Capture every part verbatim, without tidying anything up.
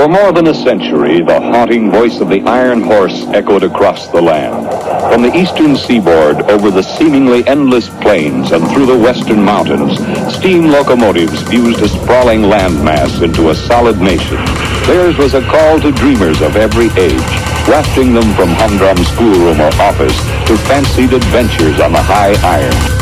For more than a century, the haunting voice of the Iron Horse echoed across the land. From the eastern seaboard, over the seemingly endless plains and through the western mountains, steam locomotives fused a sprawling landmass into a solid nation. Theirs was a call to dreamers of every age, wafting them from humdrum schoolroom or office to fancied adventures on the high iron.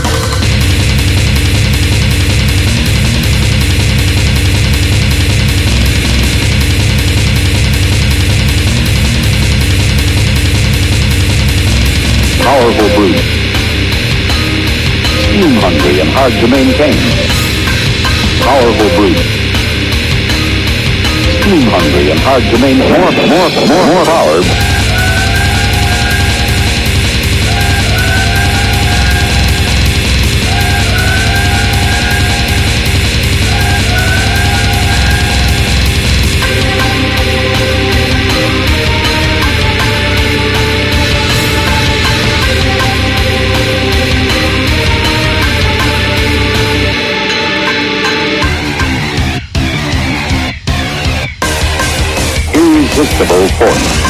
Powerful brute, steam-hungry and hard to maintain. Powerful brute, steam-hungry and hard to maintain. More, more, more, more power. Irresistible force.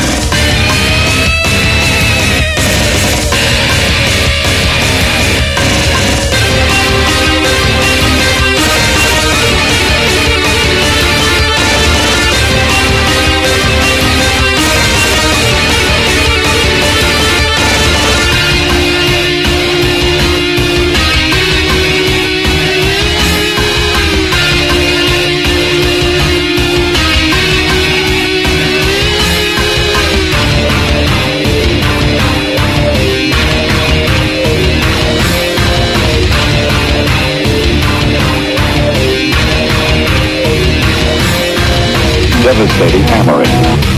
Devastating hammering.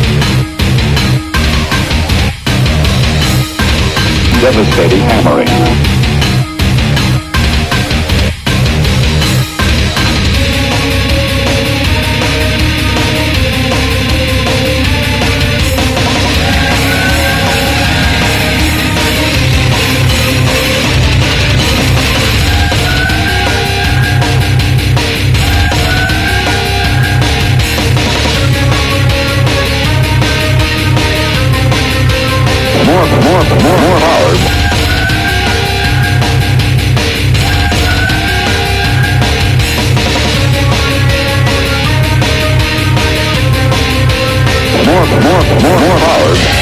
Devastating hammering. More, more, more, more power. More, more, more, more power.